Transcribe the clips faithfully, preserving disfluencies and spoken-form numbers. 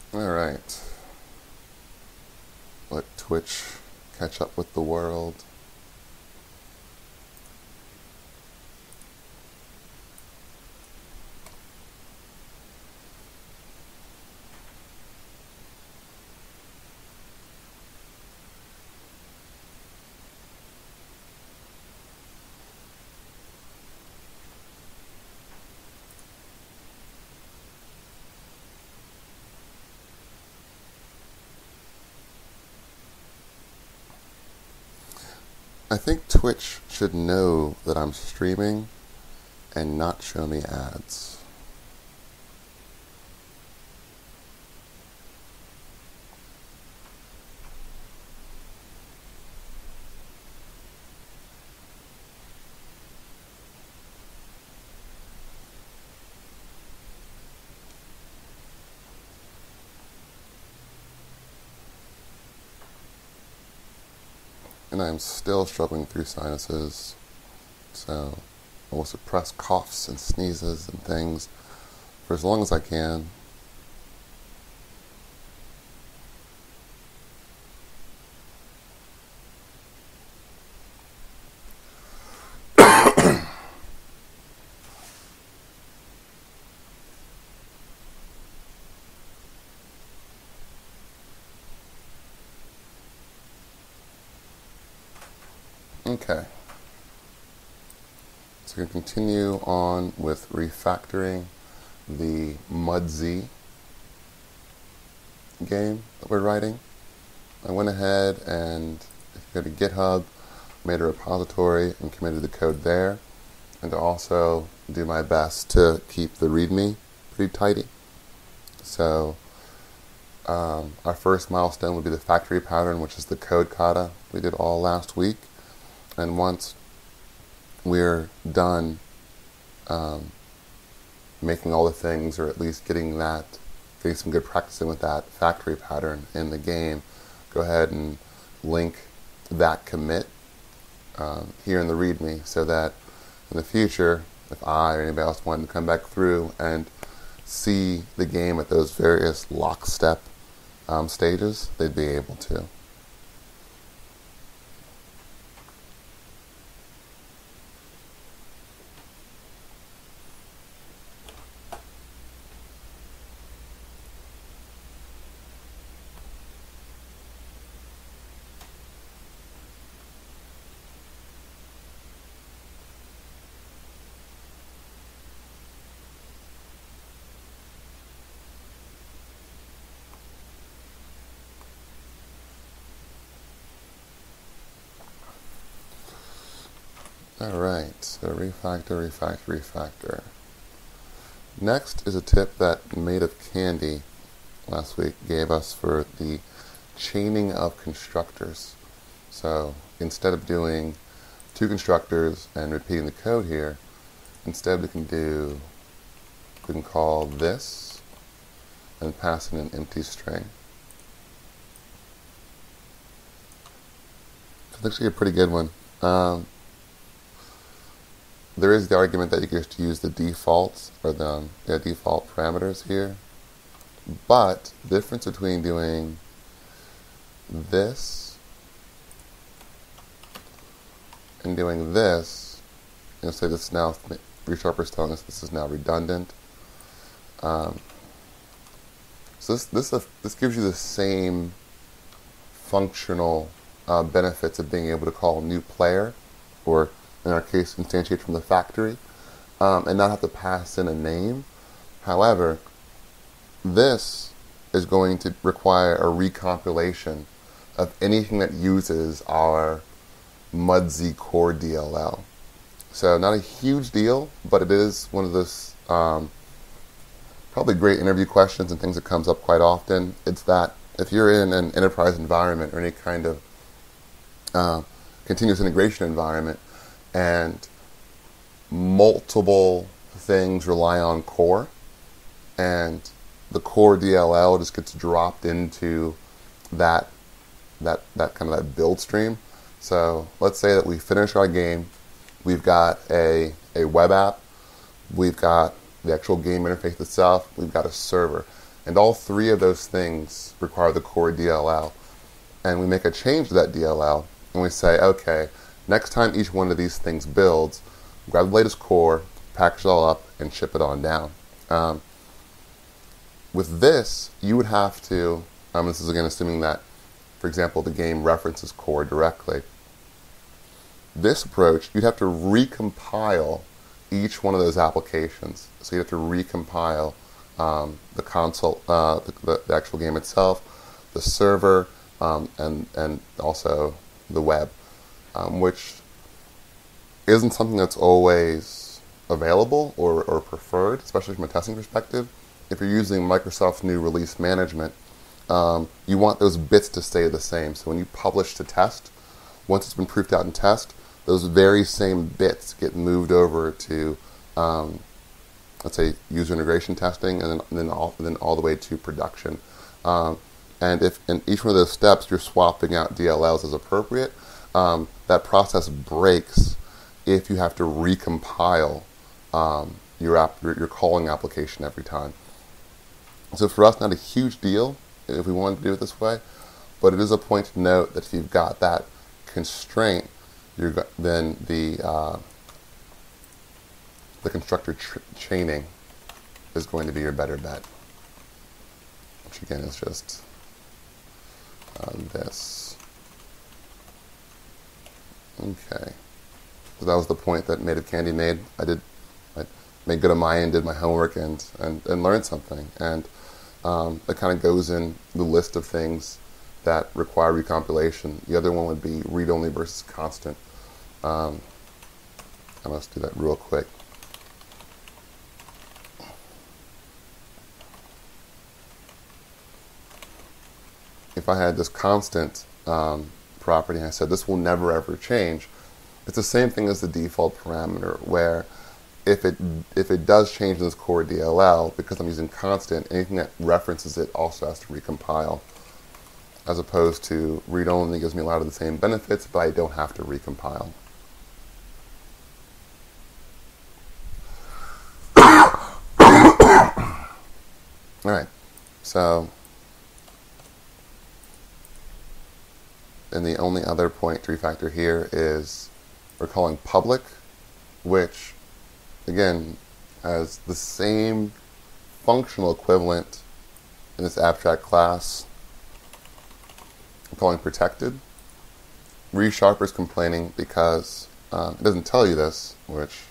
Alright. Let Twitch catch up with the world. I think Twitch should know that I'm streaming and not show me ads. And I'm still struggling through sinuses, so I will suppress coughs and sneezes and things for as long as I can. Okay. So we're going to continue on with refactoring the Mudzy game that we're writing. I went ahead and, if you go to GitHub, made a repository and committed the code there, and to also do my best to keep the README pretty tidy. So um, our first milestone would be the factory pattern, which is the code kata we did all last week. And once we're done um, making all the things, or at least getting that, getting some good practicing with that factory pattern in the game, go ahead and link that commit um, here in the README, so that in the future, if I or anybody else wanted to come back through and see the game at those various lockstep um, stages, they'd be able to. Alright, so refactor, refactor, refactor. Next is a tip that Made of Candy last week gave us for the chaining of constructors. So instead of doing two constructors and repeating the code here, instead we can do, we can call this and pass in an empty string. It's actually a pretty good one. Um, There is the argument that you can just use the defaults, or the yeah, default parameters here. But the difference between doing this and doing this, you'll say this now, ReSharper is telling us this is now redundant. Um, so this this uh, this gives you the same functional uh, benefits of being able to call new player, or in our case, instantiate from the factory, um, and not have to pass in a name. However, this is going to require a recompilation of anything that uses our Mudzy core D L L. So not a huge deal, but it is one of those um, probably great interview questions and things that comes up quite often. It's that if you're in an enterprise environment or any kind of uh, continuous integration environment, and multiple things rely on core, and the core D L L just gets dropped into that that that kind of that build stream. So let's say that we finish our game, we've got a a web app, we've got the actual game interface itself, we've got a server. And all three of those things require the core D L L. And we make a change to that D L L, and we say, okay, next time each one of these things builds, grab the latest core, package it all up, and ship it on down. Um, with this, you would have to, um, this is again assuming that, for example, the game references core directly. This approach, you'd have to recompile each one of those applications. So you have to recompile um, the console, uh, the, the actual game itself, the server, um, and and also the web, um, which isn't something that's always available or, or preferred, especially from a testing perspective. If you're using Microsoft's new release management, um, you want those bits to stay the same. So when you publish to test, once it's been proofed out in test, those very same bits get moved over to, um, let's say, user integration testing, and then, and then, all, and then all the way to production. Um, and if in each one of those steps you're swapping out D L Ls as appropriate, um, that process breaks if you have to recompile um, your, app, your, your calling application every time. So for us, not a huge deal if we wanted to do it this way, but it is a point to note that if you've got that constraint, you're go- then the uh, the constructor tr- chaining is going to be your better bet, which again is just uh, this. Okay, so that was the point that Native Candy made. I did, I made good on my end, did my homework, and and, and learned something, and um, it kind of goes in the list of things that require recompilation. The other one would be read-only versus constant. Um, I must do that real quick. If I had this constant um, property and I said this will never ever change, it's the same thing as the default parameter, where if it if it does change in this core D L L, because I'm using constant, anything that references it also has to recompile, as opposed to read-only gives me a lot of the same benefits, but I don't have to recompile. All right, so, and the only other point to refactor here is we're calling public, which, again, has the same functional equivalent in this abstract class. I'm calling protected. ReSharper is complaining because uh, it doesn't tell you this, which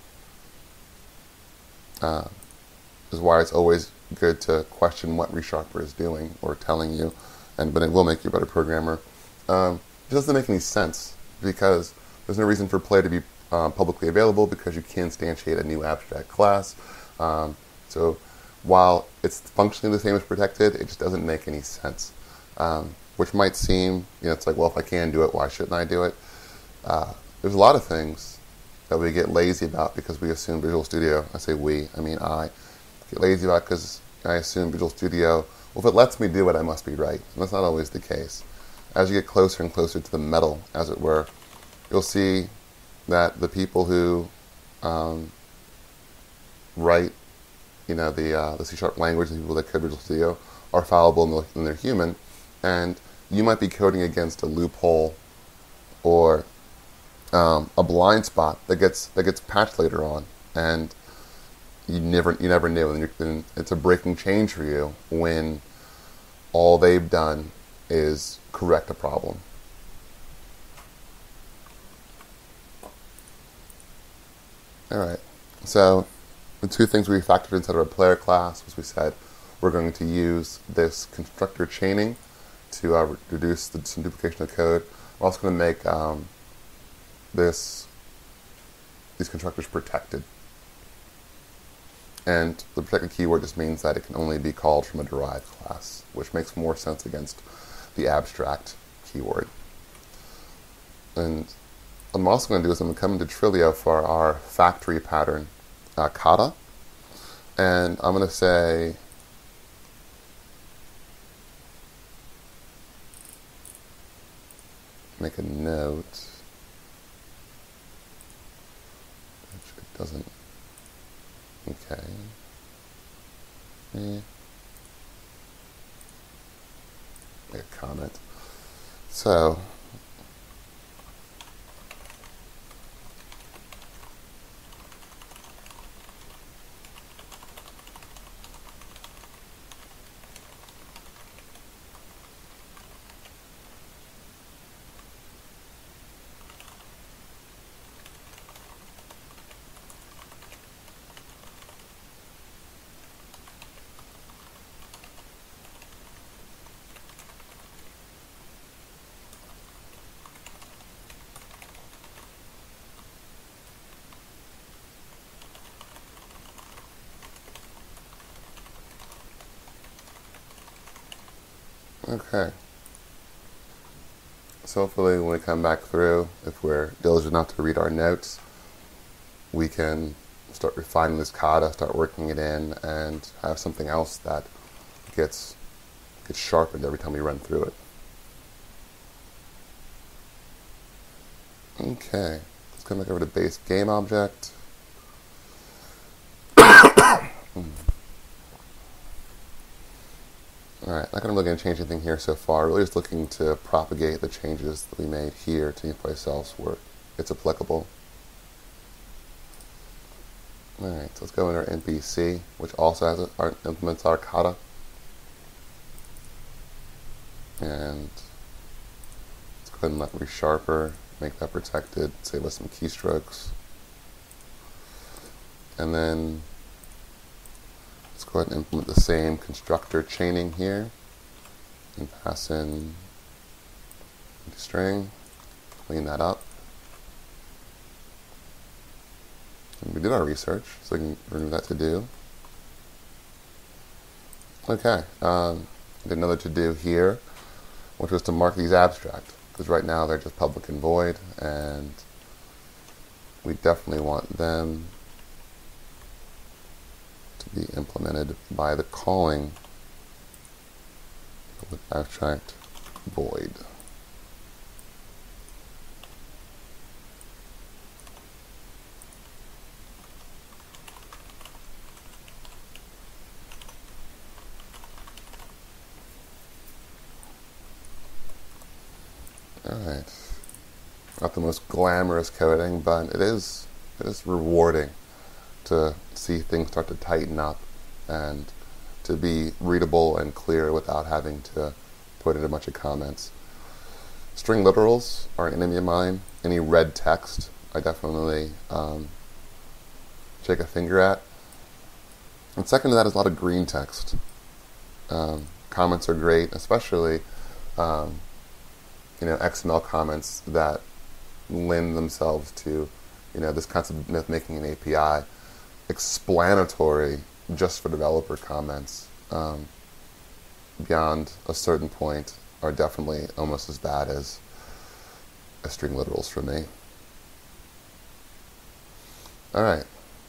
uh, is why it's always good to question what ReSharper is doing or telling you, and but it will make you a better programmer. Um, it doesn't make any sense because there's no reason for play to be uh, publicly available because you can instantiate a new abstract class. Um, so while it's functionally the same as protected, it just doesn't make any sense. Um, which might seem, you know, it's like, well, if I can do it, why shouldn't I do it? Uh, there's a lot of ththings that we get lazy about because we assume Visual Studio, I say we, I mean I, get lazy about because I assume Visual Studio, well, if it lets me do it, I must be right. And that's not always the case. As you get closer and closer to the metal, as it were, you'll see that the people who um, write, you know, the uh, the C Sharp language, the people that code Visual Studio, are fallible and they're human, and you might be coding against a loophole or um, a blind spot that gets that gets patched later on, and you never you never knew, and, you're, and it's a breaking change for you when all they've done is correct a problem. All right, so the two things we factored inside of our player class was we said we're going to use this constructor chaining to uh, reduce the, some duplication of code. We're also going to make um, this these constructors protected. And the protected keyword just means that it can only be called from a derived class, which makes more sense against the abstract keyword. And what I'm also going to do is I'm going to come into Trilio for our factory pattern, uh, kata, and I'm going to say make a note, which it doesn't. Okay. Eh. comment. So okay. So hopefully when we come back through, if we're diligent enough to read our notes, we can start refining this kata, start working it in, and have something else that gets gets sharpened every time we run through it. Okay, let's come back over to base game object. Alright, not really going to change anything here so far. Really just looking to propagate the changes that we made here to anyplace else where it's applicable. Alright, so let's go in our N P C, which also has a, our, implements our kata. And let's go ahead and let resharper, make that protected, save us some keystrokes. And then let's go ahead and implement the same constructor chaining here and pass in the string, clean that up. And we did our research, so we can remove that to do. Okay, um, did another to do here, which was to mark these abstract, because right now they're just public and void, and we definitely want them to be implemented by the calling with abstract void. Alright. Not the most glamorous coding, but it is it is rewarding to see things start to tighten up and to be readable and clear without having to put in a bunch of comments. String literals are an enemy of mine. Any red text, I definitely um, shake a finger at. And second to that is a lot of green text. Um, comments are great, especially um, you know, X M L comments that lend themselves to, you know, this concept of making an A P I explanatory just for developer comments. Um, beyond a certain point are definitely almost as bad as, as string literals for me. Alright.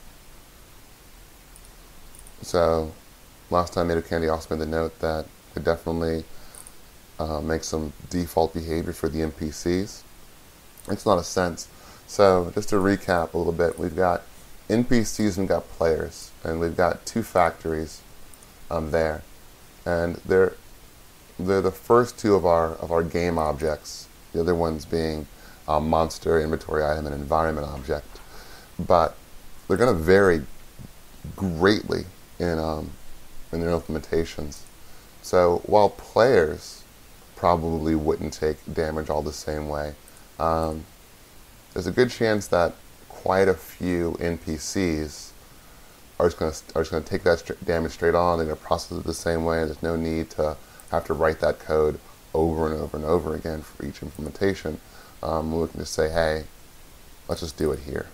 So, last time Native Candy also made the note that it definitely uh, makes some default behavior for the N P Cs. Makes a lot of sense. So, just to recap a little bit, we've got N P Cs and we've got players, and we've got two factories um, there, and they're they're the first two of our of our game objects. The other ones being uh, monster, inventory item, and environment object. But they're going to vary greatly in um, in their implementations. So while players probably wouldn't take damage all the same way, um, there's a good chance that quite a few N P Cs are just going to are just going to take that st damage straight on. They're going to process it the same way. There's no need to have to write that code over and over and over again for each implementation. Um, we can just say, hey, let's just do it here.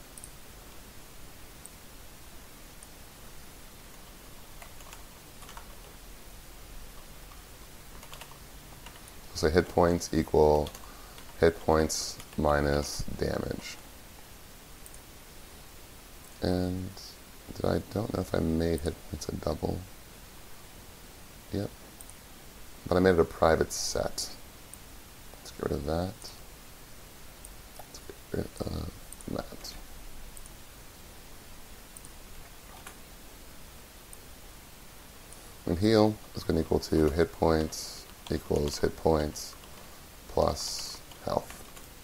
So hit points equal hit points minus damage. And did I don't know if I made hit points a double. Yep. But I made it a private set. Let's get rid of that. Let's get rid of that. And heal is going to equal to hit points equals hit points plus health.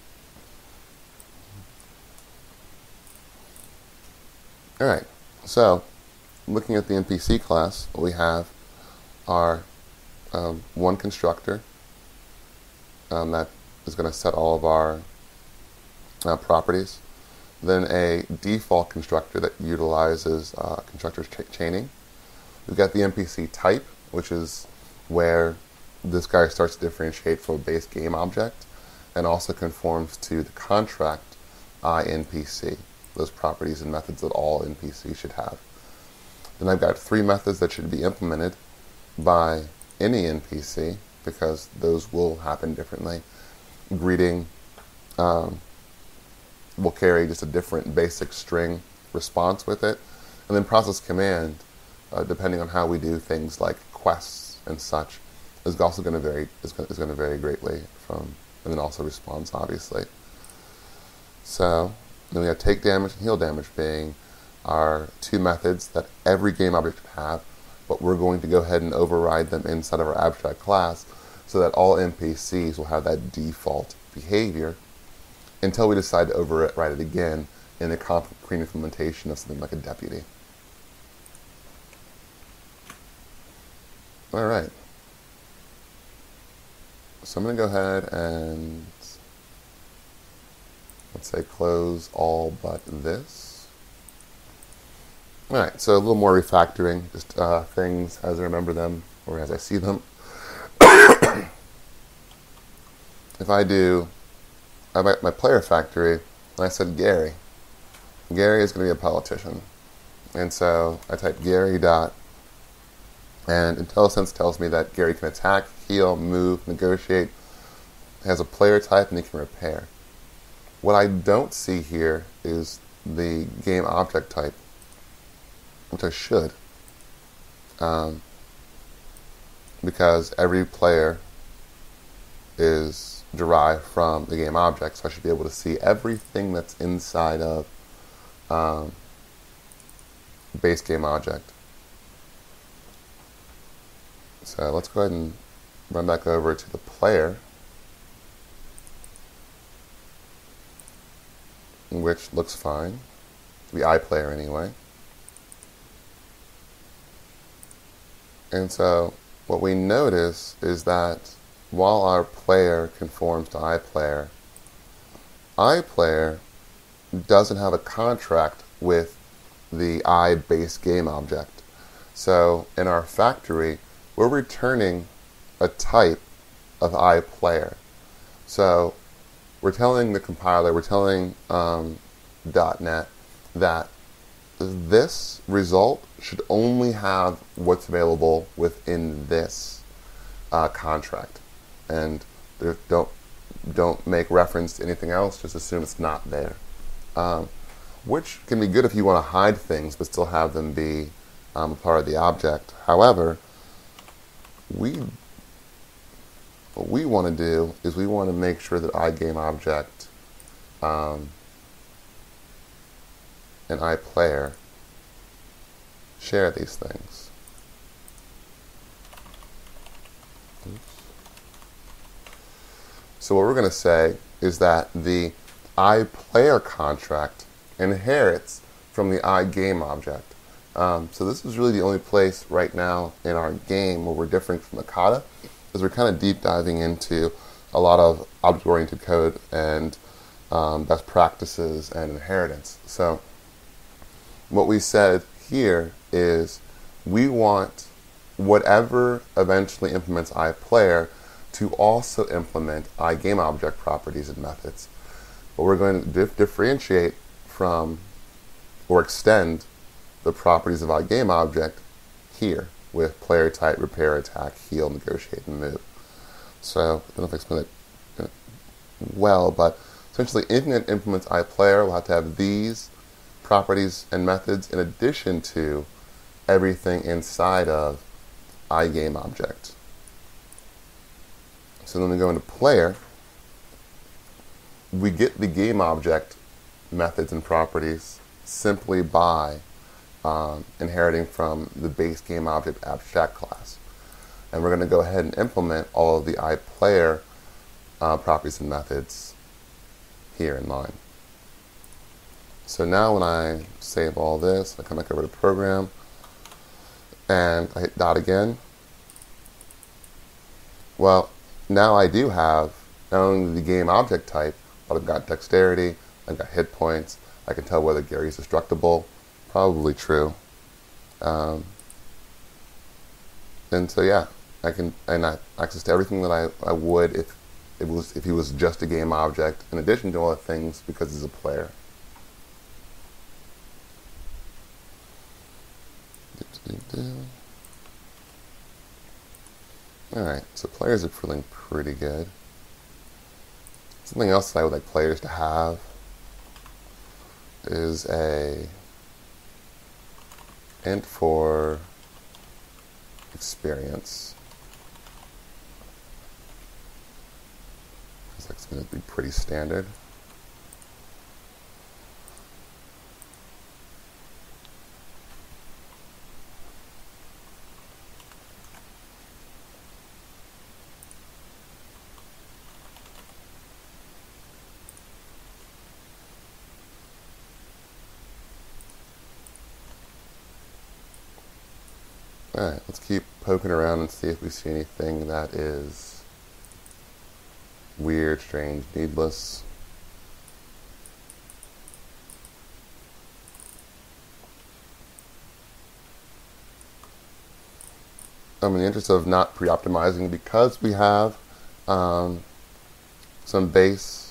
Alright, so looking at the N P C class, what we have are um, one constructor um, that is going to set all of our uh, properties, then a default constructor that utilizes uh, constructor cha chaining. We've got the N P C type, which is where this guy starts to differentiate from a base game object and also conforms to the contract I N P C, those properties and methods that all N P Cs should have. Then I've got three methods that should be implemented by any N P C because those will happen differently. Greeting um, will carry just a different basic string response with it. And then process command, uh, depending on how we do things like quests and such, is also going to vary is going, is going to vary greatly from, and then also response, obviously. So then we have take damage and heal damage being our two methods that every game object should have, but we're going to go ahead and override them inside of our abstract class so that all N P Cs will have that default behavior until we decide to override it again in the concrete implementation of something like a deputy. Alright. So I'm going to go ahead and, let's say, close all but this. Alright, so a little more refactoring, just uh, things as I remember them or as I see them. If I do I have my player factory, and I said Gary. Gary is going to be a politician. And so I type Gary dot, and IntelliSense tells me that Gary can attack, heal, move, negotiate, has a player type, and he can repair. What I don't see here is the game object type, which I should, um, because every player is derived from the game object, so I should be able to see everything that's inside of um, base game object. So let's go ahead and run back over to the player, which looks fine, the iPlayer anyway. And so what we notice is that while our player conforms to iPlayer, iPlayer doesn't have a contract with the I base game object. So in our factory, we're returning a type of iPlayer. So we're telling the compiler, we're telling um, .NET that this result should only have what's available within this uh, contract. And don't don't make reference to anything else, just assume it's not there. Um, which can be good if you want to hide things but still have them be um, part of the object. However, we what we want to do is we want to make sure that iGameObject um, and iPlayer share these things. Oops. So what we're going to say is that the iPlayer contract inherits from the iGameObject. Um, so this is really the only place right now in our game where we're different from Ekata, is we're kind of deep diving into a lot of object-oriented code and um, best practices and inheritance. So what we said here is we want whatever eventually implements iPlayer to also implement iGameObject properties and methods. But we're going to dif differentiate from or extend the properties of iGameObject here with player type, repair, attack, heal, negotiate, and move. So I don't know if I explained it well, but essentially anything that implements iPlayer will have to have these properties and methods in addition to everything inside of iGameObject. So then we go into player, we get the game object methods and properties simply by um, inheriting from the base game object abstract class. And we're going to go ahead and implement all of the iPlayer uh, properties and methods here in line. So now when I save all this, I come back over to Program, and I hit dot again. Well, now I do have not only the game object type, but I've got dexterity, I've got hit points, I can tell whether Gary's destructible, probably true. Um, and so yeah, I can and I access to everything that I, I would if it was if he was just a game object, in addition to all the things because he's a player. Alright, so players are feeling pretty good. Something else that I would like players to have is a int for experience. It's going to be pretty standard. Alright, let's keep poking around and see if we see anything that is weird, strange, needless. Um, in the interest of not pre-optimizing, because we have um, some base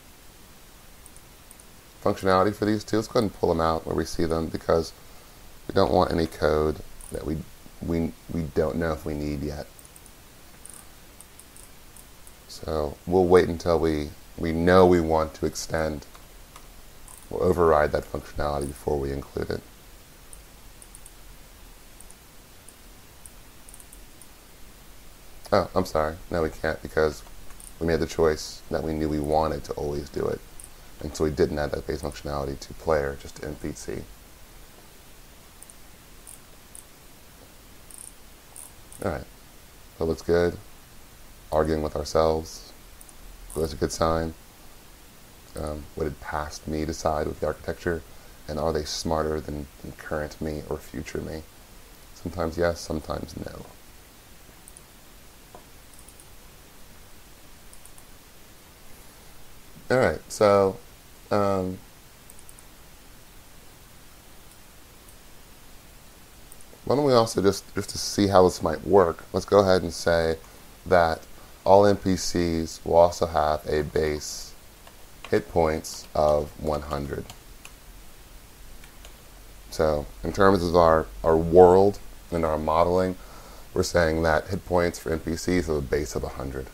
functionality for these two, let's go ahead and pull them out where we see them, because we don't want any code that we we we don't know if we need yet. So we'll wait until we we know we want to extend. We'll override that functionality before we include it. Oh, I'm sorry. No, we can't, because we made the choice that we knew we wanted to always do it. And so we didn't add that base functionality to player, just to N P C. Alright, that looks good. Arguing with ourselves, so that's a good sign. Um, what did past me decide with the architecture? And are they smarter than, than current me or future me? Sometimes yes, sometimes no. Alright, so um, why don't we also just, just to see how this might work, let's go ahead and say that all N P Cs will also have a base hit points of one hundred. So in terms of our, our world and our modeling, we're saying that hit points for N P Cs have a base of one hundred.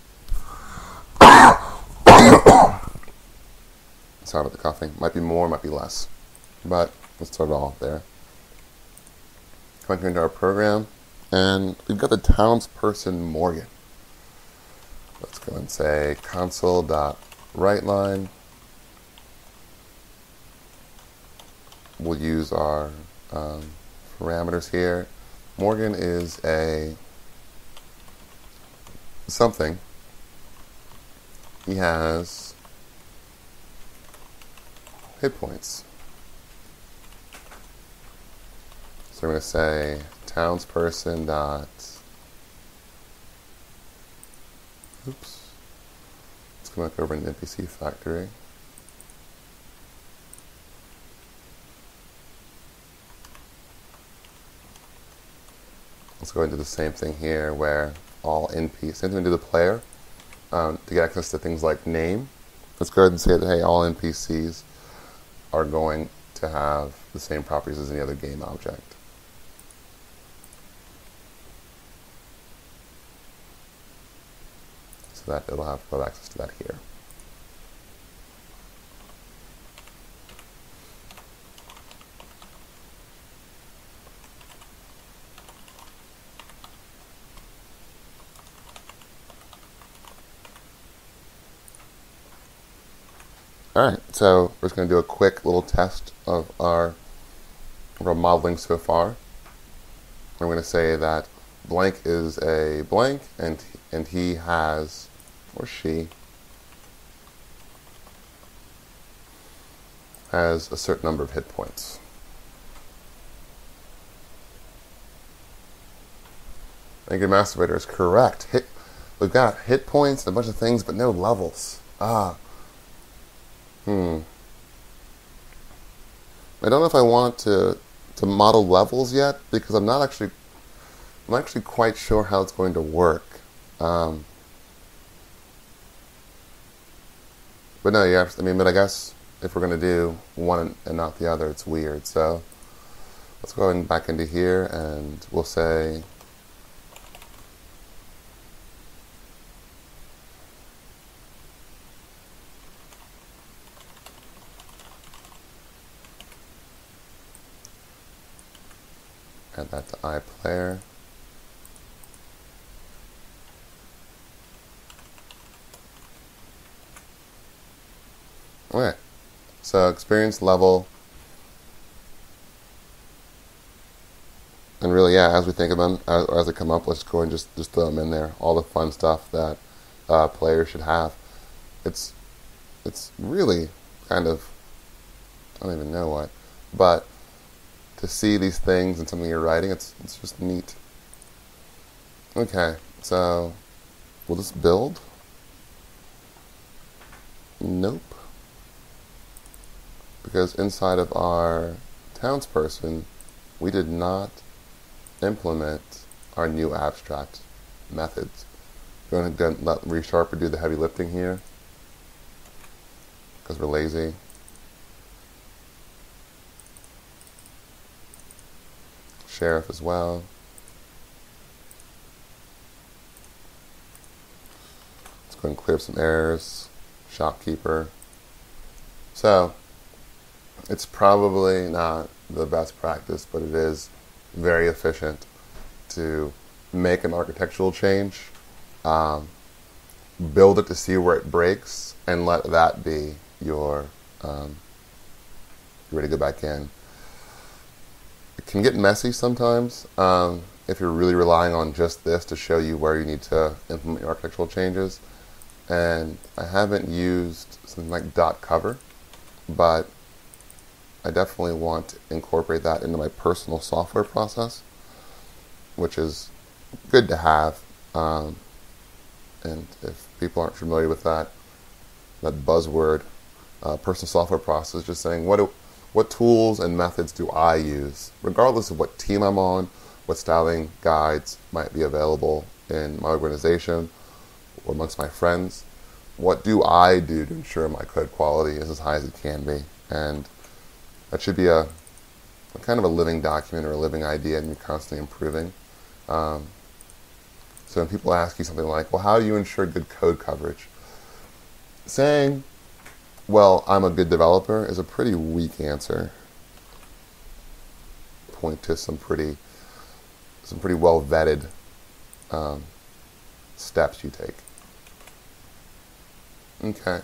Sorry about the coughing. Might be more, might be less. But let's start it all there. Coming into our program, and we've got the townsperson Morgan. Let's go and say console.writeLine. We'll use our um, parameters here. Morgan is a something. He has hit points. So we're going to say townsperson dot. Oops. Let's come back over in the N P C factory. Let's go into the same thing here, where all N P Cs, same thing to the player, um, to get access to things like name. Let's go ahead and say that, hey, all N P Cs are going to have the same properties as any other game object. So that it'll have, we'll have access to that here. Alright, so we're just going to do a quick little test of our, of our modeling so far. We're going to say that blank is a blank, and and he has, or she has a certain number of hit points. Thank you, Masturbator is correct. Hit, we've got hit points and a bunch of things, but no levels. Ah. Hmm. I don't know if I want to to model levels yet, because I'm not actually I'm not actually quite sure how it's going to work. Um, but no, yeah, I mean, but I guess if we're going to do one and not the other, it's weird. So let's go and back into here, and we'll say add that to iPlayer. Okay, so experience level, and really, yeah, as we think of them, as, as they come up, let's go and just, just throw them in there. All the fun stuff that uh, players should have. It's it's really kind of, I don't even know what, but to see these things in something you're writing, it's it's just neat. Okay, so will this build? Nope. Because inside of our townsperson, we did not implement our new abstract methods. We're going to let ReSharper do the heavy lifting here, because we're lazy. Sheriff as well. Let's go and clear up some errors. Shopkeeper. So, it's probably not the best practice, but it is very efficient to make an architectural change, um, build it to see where it breaks, and let that be your, um, you're ready to go back in. It can get messy sometimes um, if you're really relying on just this to show you where you need to implement your architectural changes. And I haven't used something like dot cover, but I definitely want to incorporate that into my personal software process, which is good to have. Um, and if people aren't familiar with that, that buzzword, uh, personal software process, just saying what do, what tools and methods do I use, regardless of what team I'm on, what styling guides might be available in my organization or amongst my friends. What do I do to ensure my code quality is as high as it can be? And that should be a, a kind of a living document or a living idea, and you're constantly improving. Um, so when people ask you something like, well, how do you ensure good code coverage? Saying, well, I'm a good developer is a pretty weak answer. Point to some pretty, some pretty well vetted um, steps you take. Okay.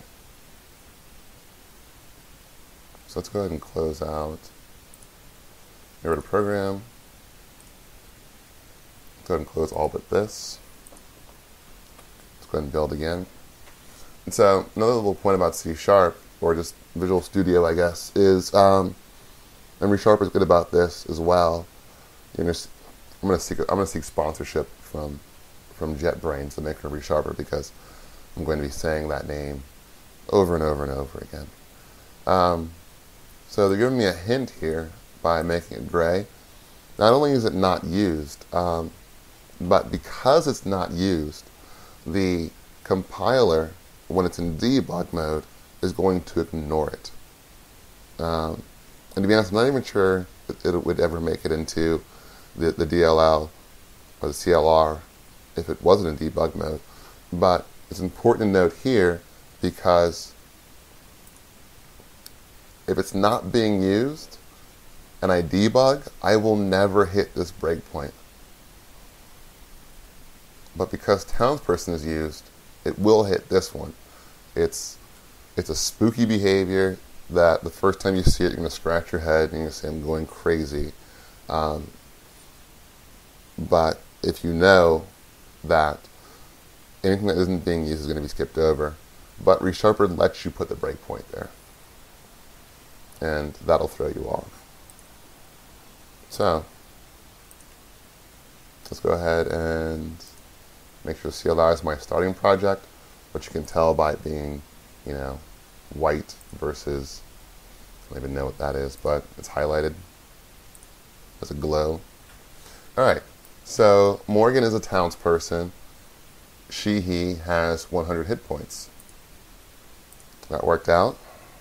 So let's go ahead and close out. Get rid of program. Let's go ahead and close all but this. Let's go ahead and build again. And so another little point about C Sharp, or just Visual Studio, I guess, is, um, and ReSharper is good about this as well. You're gonna, I'm going to seek, I'm going to seek sponsorship from, from JetBrains, the maker of ReSharper, because I'm going to be saying that name over and over and over again. Um, so they're giving me a hint here by making it gray. Not only is it not used, um, but because it's not used, the compiler, when it's in debug mode, is going to ignore it. Um, and to be honest, I'm not even sure that it would ever make it into the, the D L L or the C L R if it wasn't in debug mode. But it's important to note here, because if it's not being used and I debug, I will never hit this breakpoint. But because townsperson is used, it will hit this one. It's it's a spooky behavior that the first time you see it, you're going to scratch your head and you're going to say, I'm going crazy. Um, but if you know that anything that isn't being used is going to be skipped over. But ReSharper lets you put the breakpoint there, and that'll throw you off. So let's go ahead and make sure C L I is my starting project, which you can tell by it being, you know, white versus, I don't even know what that is, but it's highlighted. There's a glow. Alright, so Morgan is a townsperson. She, he has one hundred hit points. That worked out.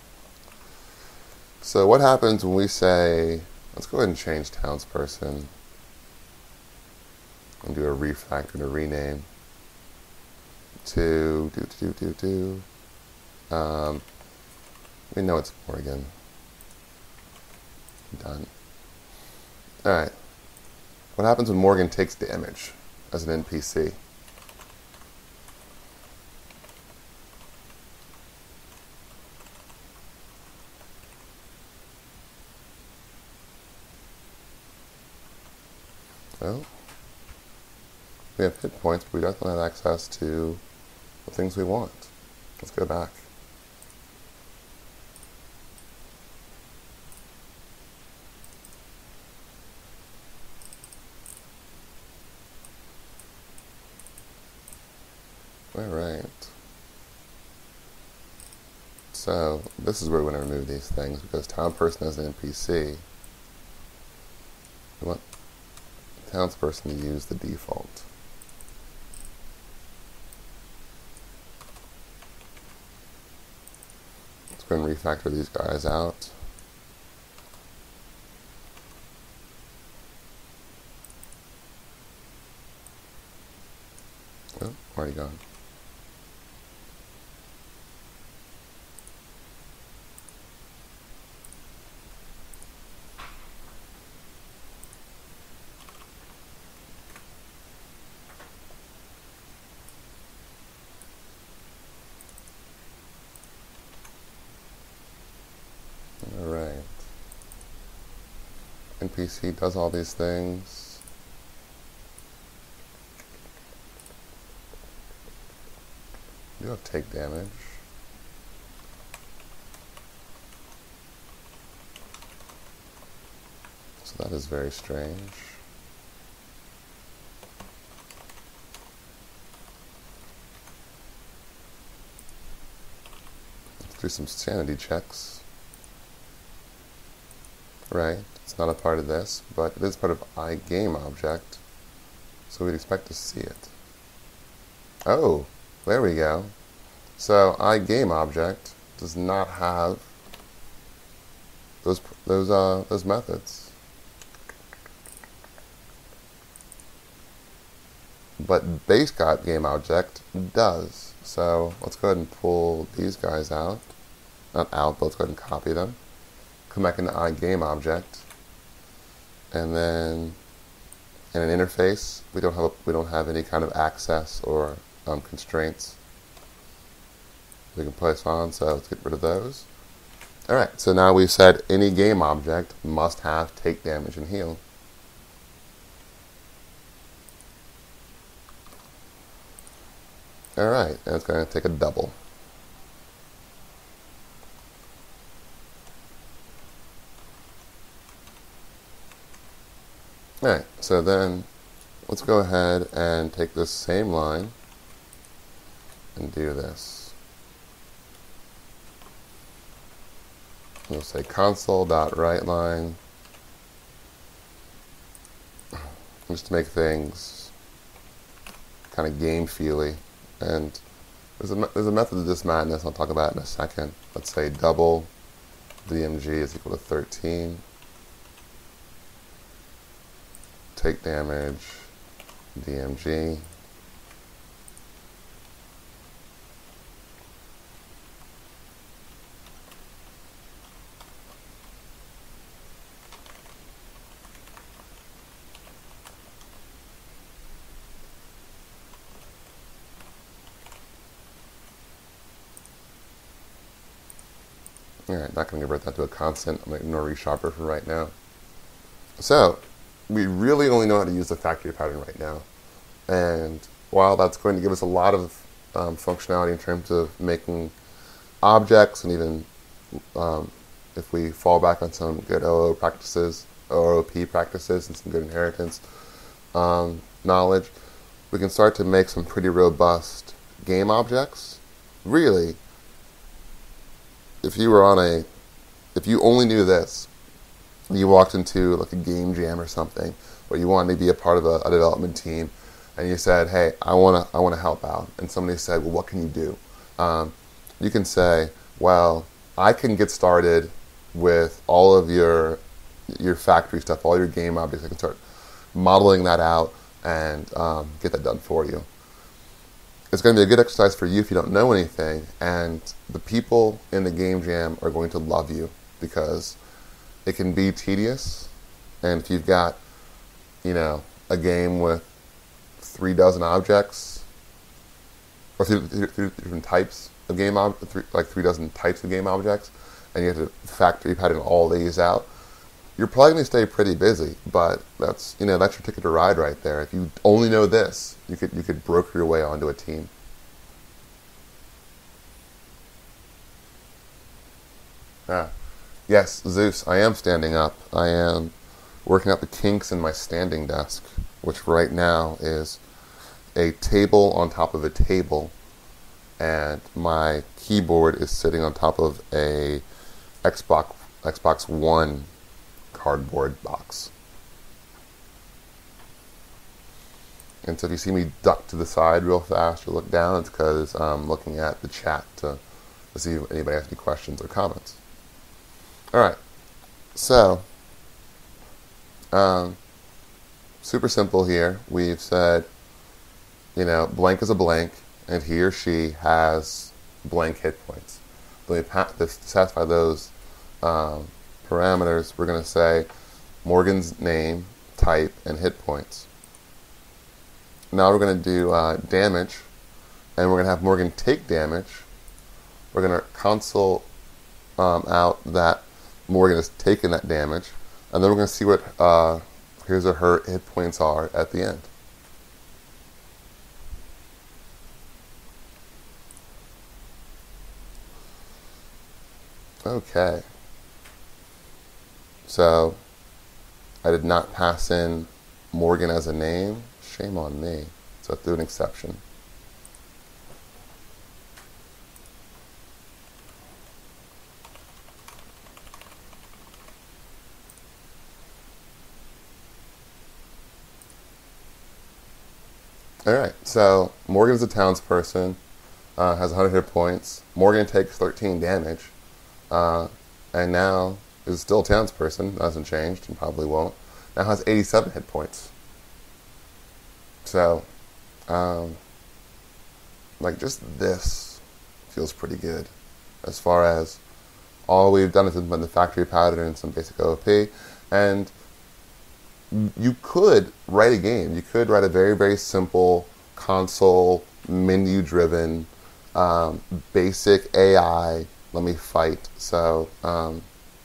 So what happens when we say, let's go ahead and change townsperson and do a refactor and a rename to do do do do do. Um, we know it's Morgan. Done. All right. What happens when Morgan takes damage as an N P C? Well, we have hit points, but we don't have access to the things we want. Let's go back. All right. So this is where we want to remove these things, because townsperson is an N P C. We want townsperson to use the default. Let's go ahead and refactor these guys out. Oh, already gone. Alright. N P C does all these things. You have take damage. So that is very strange. Let's do some sanity checks. Right, it's not a part of this, but it is part of iGameObject, so we'd expect to see it. Oh, there we go. So iGameObject does not have those those uh those methods, but base GameObject does. So let's go ahead and pull these guys out, not out, but let's go ahead and copy them. Come back into iGameObject, and then in an interface, we don't have a, we don't have any kind of access or um, constraints we can place on. So let's get rid of those. All right. So now we've said any game object must have take damage and heal. All right, and it's going to take a double. Alright, so then let's go ahead and take this same line and do this. We'll say console.writeLine, just to make things kind of game feely. And there's a, there's a method of this madness I'll talk about in a second. Let's say double D M G is equal to thirteen. Take damage, D M G. Alright, not going to convert that to a constant. I'm going to ignore ReSharper for right now. So, we really only know how to use the factory pattern right now. And while that's going to give us a lot of um, functionality in terms of making objects, and even um, if we fall back on some good O O practices, O O P practices, and some good inheritance um, knowledge, we can start to make some pretty robust game objects. Really, if you were on a, if you only knew this, you walked into like a game jam or something, or you wanted to be a part of a, a development team, and you said, "Hey, I wanna, I wanna help out," and somebody said, "Well, what can you do?" Um, you can say, "Well, I can get started with all of your your factory stuff, all your game objects. I can start modeling that out and um, get that done for you." It's going to be a good exercise for you if you don't know anything, and the people in the game jam are going to love you because it can be tedious, and if you've got, you know, a game with three dozen objects, or three, three, three different types of game, ob- three, like three dozen types of game objects, and you have to factory pattern all these out, you're probably going to stay pretty busy. But that's, you know, that's your ticket to ride right there. If you only know this, you could you could broker your way onto a team. Ah. Yes, Zeus, I am standing up. I am working out the kinks in my standing desk, which right now is a table on top of a table, and my keyboard is sitting on top of a Xbox Xbox One cardboard box. And so if you see me duck to the side real fast or look down, it's because I'm looking at the chat to, to see if anybody has any questions or comments. Alright, so, um, super simple here. We've said, you know, blank is a blank, and he or she has blank hit points. Then we pa- to satisfy those um, parameters, we're going to say Morgan's name, type, and hit points. Now we're going to do uh, damage, and we're going to have Morgan take damage. We're going to console um, out that Morgan has taken that damage, and then we're going to see what uh, his or her hit points are at the end. Okay. So, I did not pass in Morgan as a name. Shame on me. So I threw an exception. Alright, so Morgan's a townsperson, uh, has one hundred hit points. Morgan takes thirteen damage, uh, and now is still a townsperson, hasn't changed and probably won't. Now has eighty-seven hit points. So, um, like just this feels pretty good as far as all we've done is implement the factory pattern and some basic O O P, and you could write a game. You could write a very, very simple console, menu-driven, um, basic A I, let me fight. So um,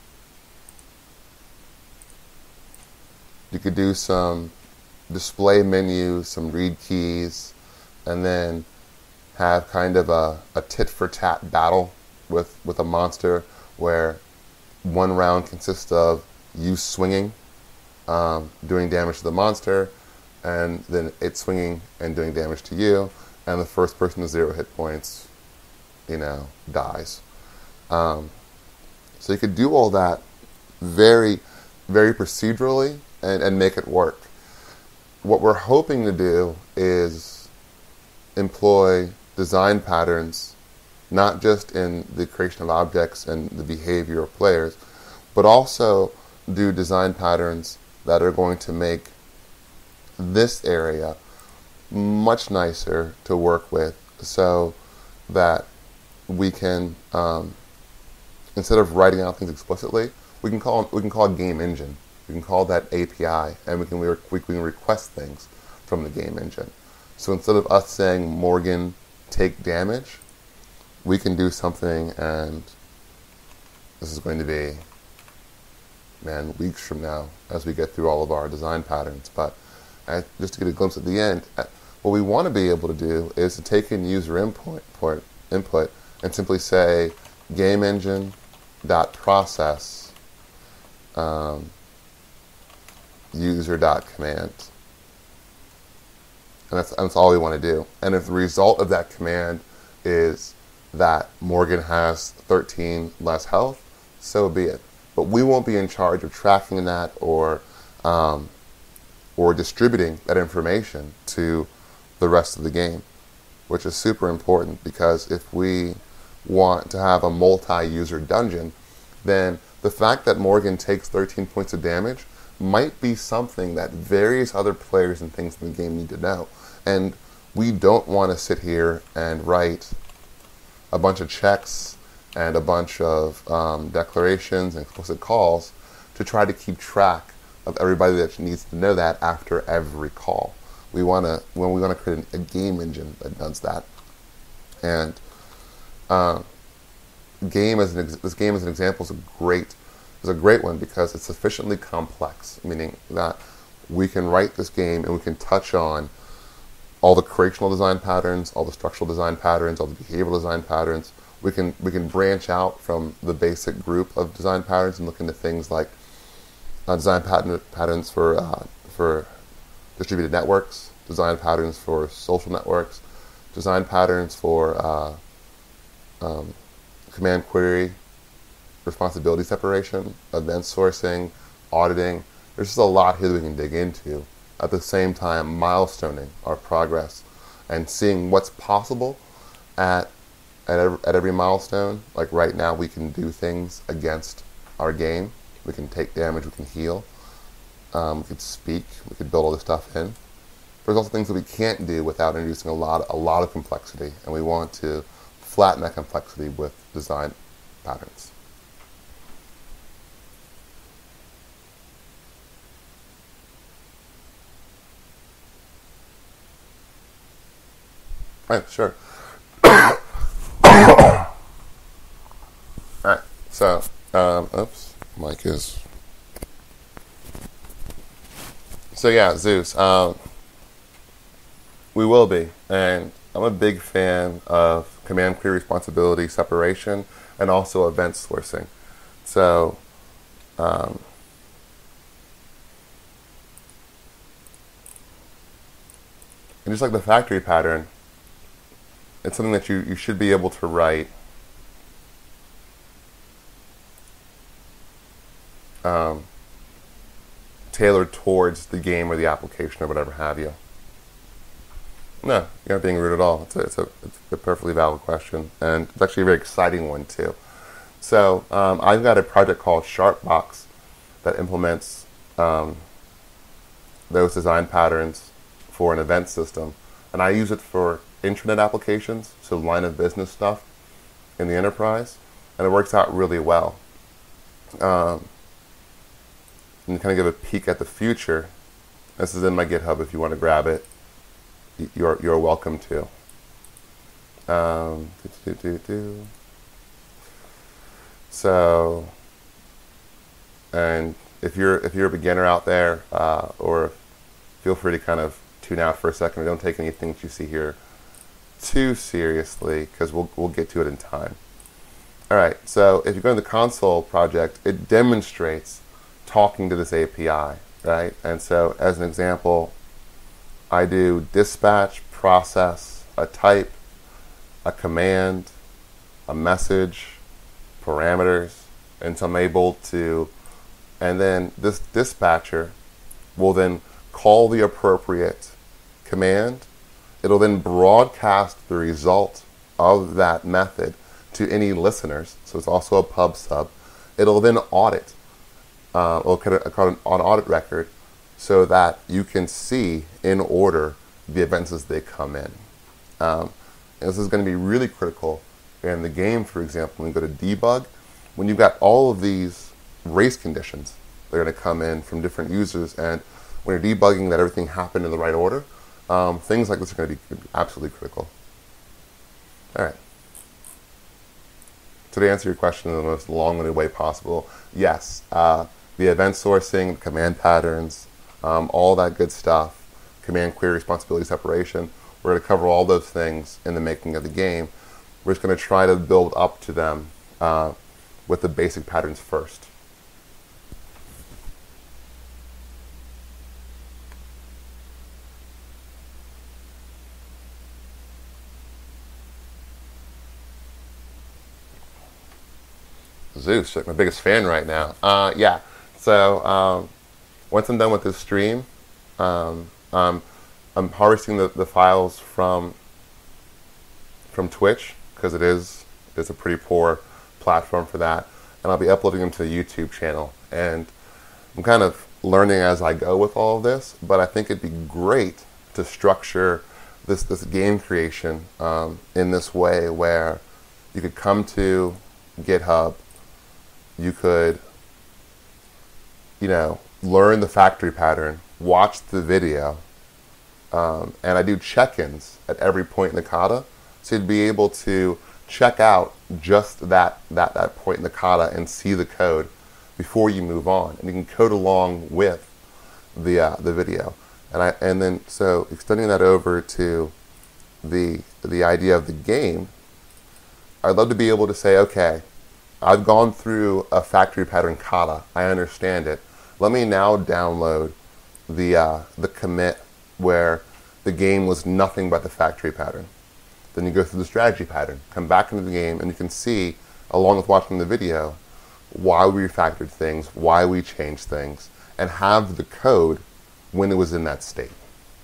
you could do some display menus, some read keys, and then have kind of a, a tit-for-tat battle with, with a monster where one round consists of you swinging, Um, doing damage to the monster, and then it swinging and doing damage to you, and the first person with zero hit points, you know, dies. Um, so you could do all that very, very procedurally and, and make it work. What we're hoping to do is employ design patterns, not just in the creation of objects and the behavior of players, but also do design patterns that are going to make this area much nicer to work with, so that we can, um, instead of writing out things explicitly, we can call we can call a game engine. We can call that A P I, and we can we, we can request things from the game engine. So instead of us saying Morgan take damage, we can do something, and this is going to be man, weeks from now as we get through all of our design patterns. But uh, just to get a glimpse at the end, uh, what we want to be able to do is to take in user input, input, input and simply say game engine dot process um, user dot command. And that's, that's all we want to do. And if the result of that command is that Morgan has thirteen less health, so be it. But we won't be in charge of tracking that or um, or distributing that information to the rest of the game, which is super important, because if we want to have a multi-user dungeon, then the fact that Morgan takes thirteen points of damage might be something that various other players and things in the game need to know. And we don't want to sit here and write a bunch of checks and a bunch of um, declarations and explicit calls to try to keep track of everybody that needs to know that after every call. We want to, when we want to create a game engine that does that. And uh, game as an ex this game as an example is a great is a great one because it's sufficiently complex, meaning that we can write this game and we can touch on all the creational design patterns, all the structural design patterns, all the behavioral design patterns. We can we can branch out from the basic group of design patterns and look into things like uh, design pattern patterns for uh, for distributed networks, design patterns for social networks, design patterns for uh, um, command query, responsibility separation, event sourcing, auditing. There's just a lot here that we can dig into. At the same time, milestoning our progress and seeing what's possible at at every, at every milestone. Like right now, we can do things against our game. We can take damage. We can heal. Um, we could speak. We could build all this stuff in. There's also things that we can't do without introducing a lot a lot of complexity, and we want to flatten that complexity with design patterns. Right, sure. Alright, so, um, oops, mic is. So yeah, Zeus, um, we will be, and I'm a big fan of command query responsibility separation and also event sourcing. So, um, and just like the factory pattern, it's something that you, you should be able to write um, tailored towards the game or the application or whatever have you. No, you're not being rude at all. It's a, it's a, it's a perfectly valid question, and it's actually a very exciting one too. So um, I've got a project called Sharpbox that implements um, those design patterns for an event system, and I use it for intranet applications, so line of business stuff in the enterprise, and it works out really well. Um, and kind of give a peek at the future. This is in my GitHub if you want to grab it. You're you're welcome to. Um, do, do, do, do. So, and if you're if you're a beginner out there, uh, or feel free to kind of tune out for a second. Don't take anything that you see here too seriously, because we'll we'll get to it in time. All right. So if you go to the console project, it demonstrates talking to this A P I, right? And so as an example, I do dispatch, process, a type, a command, a message, parameters, and so I'm able to, and then this dispatcher will then call the appropriate command. It'll then broadcast the result of that method to any listeners, so it's also a pub sub. It'll then audit, uh, it'll cut an audit record, so that you can see in order the events as they come in. Um, and this is going to be really critical in the game. For example, when you go to debug, when you've got all of these race conditions that are going to come in from different users, and when you're debugging that everything happened in the right order, um, things like this are going to be absolutely critical. All right. So to answer your question in the most long-winded way possible, yes, uh, the event sourcing, command patterns, um, all that good stuff, command query responsibility separation. We're going to cover all those things in the making of the game. We're just going to try to build up to them uh, with the basic patterns first. Zeus, like my biggest fan right now. Uh, yeah, so um, once I'm done with this stream, um, um, I'm harvesting the, the files from from Twitch, because it is it's a pretty poor platform for that, and I'll be uploading them to the YouTube channel. And I'm kind of learning as I go with all of this, but I think it'd be great to structure this this game creation um, in this way, where you could come to GitHub, you could, you know, learn the factory pattern, watch the video, um, and I do check-ins at every point in the kata, so you'd be able to check out just that, that, that point in the kata and see the code before you move on, and you can code along with the uh, the video. And I and then so extending that over to the the idea of the game, I'd love to be able to say, okay, I've gone through a factory pattern kata, I understand it. Let me now download the uh, the commit where the game was nothing but the factory pattern. Then you go through the strategy pattern, come back into the game, and you can see, along with watching the video, why we refactored things, why we changed things, and have the code when it was in that state.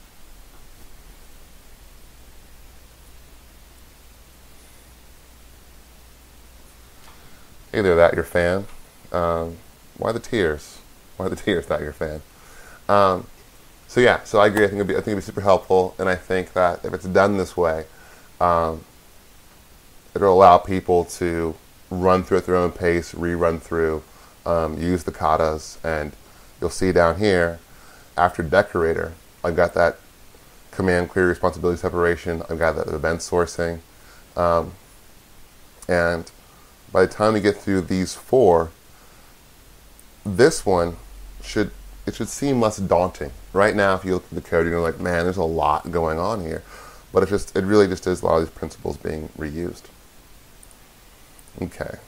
Either that you're a fan. Um, why the tears? Why the tears that you're a fan? Um, so yeah, so I agree. I think it'd be, I think it'd be super helpful, and I think that if it's done this way, um, it'll allow people to run through at their own pace, rerun through, um, use the katas, and you'll see down here, after decorator, I've got that command query responsibility separation, I've got that event sourcing, um, and by the time we get through these four, this one should, it should seem less daunting. Right now, if you look at the code, you're like, man, there's a lot going on here. But it just, it really just is a lot of these principles being reused. Okay.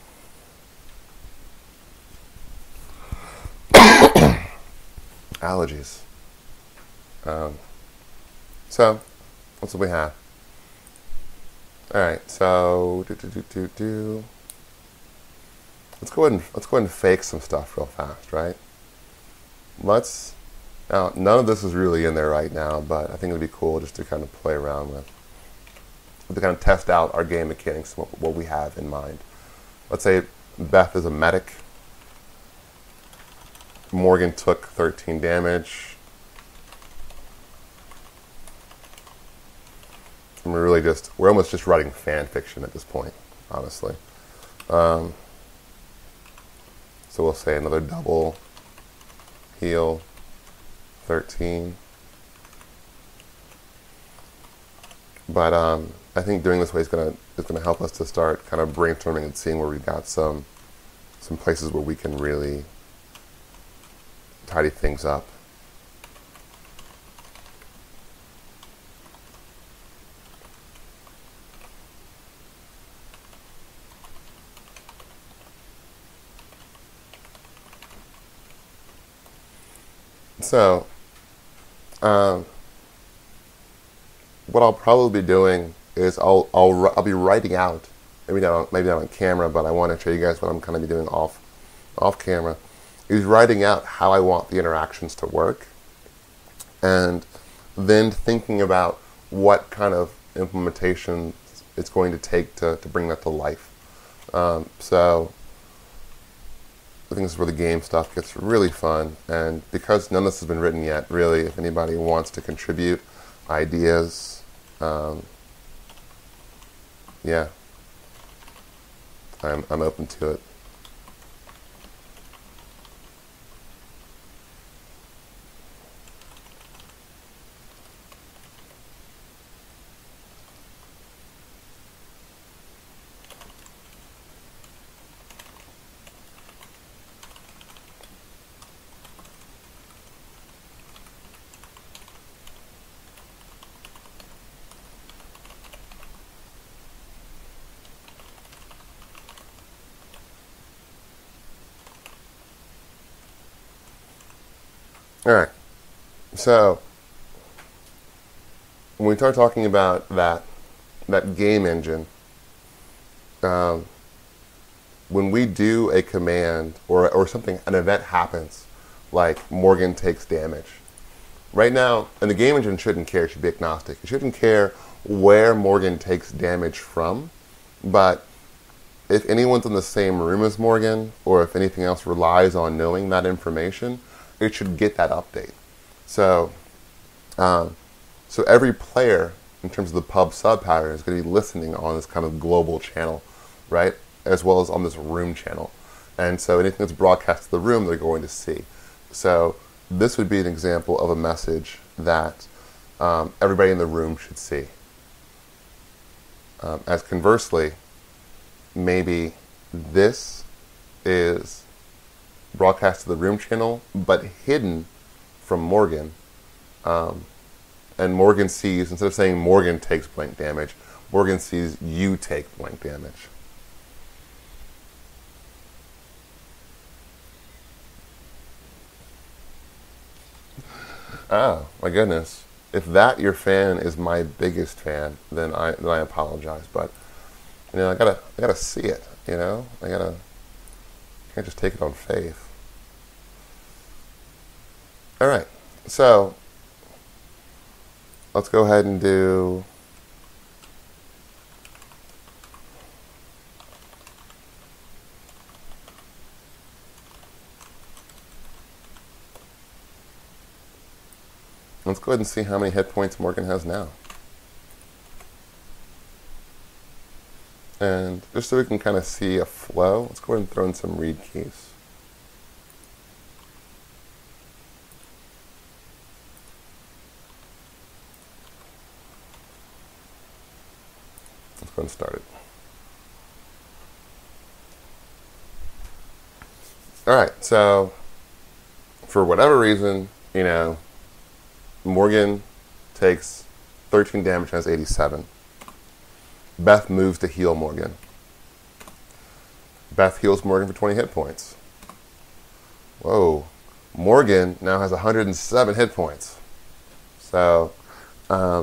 Allergies. Um, so, what's what we have? All right. So, do do do do do. Let's go ahead and let's go ahead and fake some stuff real fast, right? Let's. Now, none of this is really in there right now, but I think it'd be cool just to kind of play around with, to kind of test out our game mechanics, what, what we have in mind. Let's say Beth is a medic. Morgan took thirteen damage. And we're really just, we're almost just writing fan fiction at this point, honestly. Um, so we'll say another double heal, thirteen. But um, I think doing this way is gonna is gonna help us to start kind of brainstorming and seeing where we've got some some places where we can really tidy things up. So, um, what I'll probably be doing is I'll I'll I'll be writing out, maybe not maybe not on camera, but I want to show you guys what I'm kind of be doing off off camera. Is writing out how I want the interactions to work, and then thinking about what kind of implementation it's going to take to to bring that to life. Um, so. I think this is where the game stuff gets really fun, and because none of this has been written yet, really, if anybody wants to contribute ideas, um, yeah, I'm, I'm open to it. All right. So when we start talking about that that game engine, um, when we do a command or or something, an event happens, like Morgan takes damage. Right now, and the game engine shouldn't care; it should be agnostic. It shouldn't care where Morgan takes damage from, but if anyone's in the same room as Morgan, or if anything else relies on knowing that information, it should get that update. So, um, so every player, in terms of the pub sub pattern, is going to be listening on this kind of global channel, right? As well as on this room channel. And so anything that's broadcast to the room, they're going to see. So this would be an example of a message that um, everybody in the room should see. Um, as conversely, maybe this is broadcast to the room channel, but hidden from Morgan. Um, and Morgan sees, instead of saying Morgan takes blank damage, Morgan sees you take blank damage. Oh, my goodness. If that, your fan, is my biggest fan, then I then I apologize. But you know, I gotta I gotta see it. You know, I gotta can't just take it on faith. All right, so let's go ahead and do. Let's go ahead and see how many hit points Morgan has now. And just so we can kind of see a flow, let's go ahead and throw in some read keys. Let's go ahead and start it. All right, so for whatever reason, you know, Morgan takes thirteen damage and has eighty-seven. Beth moves to heal Morgan. Beth heals Morgan for twenty hit points. Whoa. Morgan now has one hundred seven hit points. So, um,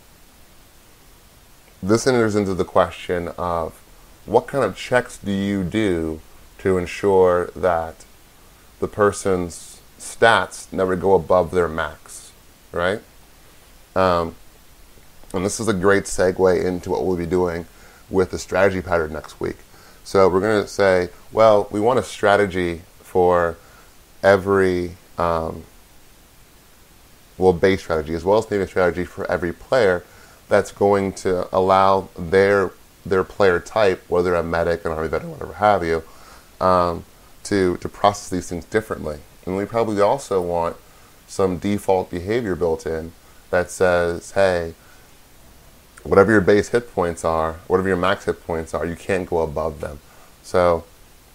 this enters into the question of what kind of checks do you do to ensure that the person's stats never go above their max, right? Um, and this is a great segue into what we'll be doing with the strategy pattern next week. So we're going to say, well, we want a strategy for every, um, well, base strategy, as well as maybe a strategy for every player that's going to allow their their player type, whether a medic, an army veteran, whatever have you, um, to, to process these things differently. And we probably also want some default behavior built in that says, hey, whatever your base hit points are, whatever your max hit points are, you can't go above them. So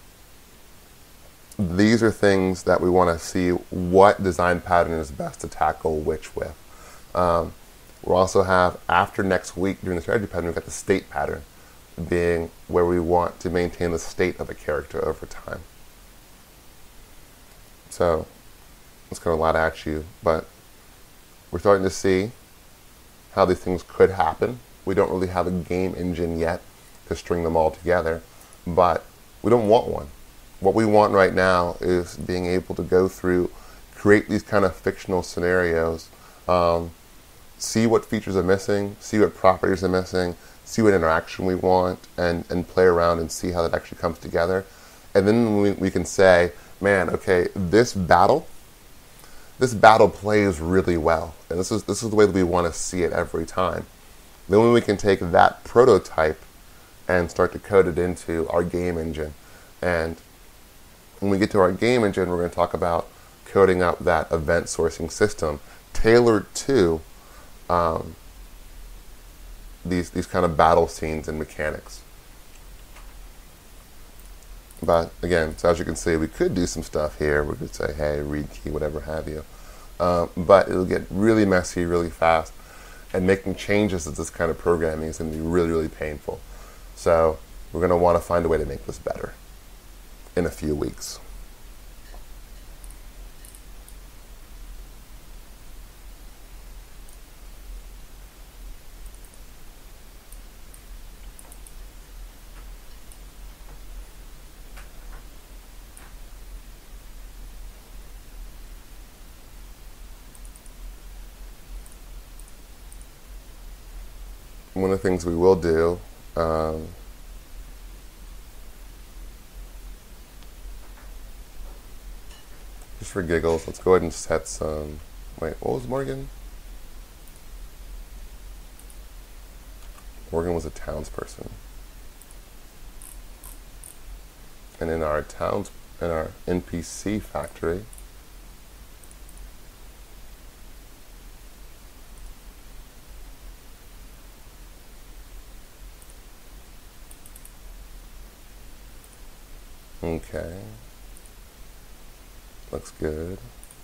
these are things that we want to see what design pattern is best to tackle which with. Um, we'll also have, after next week, during the strategy pattern, we've got the state pattern, being where we want to maintain the state of a character over time. So it's kind of a lot at you, but we're starting to see how these things could happen. We don't really have a game engine yet to string them all together, but we don't want one. What we want right now is being able to go through, create these kind of fictional scenarios, um, see what features are missing, see what properties are missing, see what interaction we want, and, and play around and see how that actually comes together. And then we, we can say, man, okay, this battle, this battle plays really well. And this is, this is the way that we want to see it every time. Then we can take that prototype and start to code it into our game engine. And when we get to our game engine, we're going to talk about coding up that event sourcing system tailored to um, these these kind of battle scenes and mechanics. But again, so as you can see, we could do some stuff here. We could say, hey, read key, whatever have you. Um, but it'll get really messy really fast. And making changes to this kind of programming is going to be really, really painful. So we're going to want to find a way to make this better in a few weeks. one of the things we will do, um, just for giggles, let's go ahead and set some, wait, what was Morgan? Morgan was a townsperson. And in our towns, in our N P C factory, okay, looks good.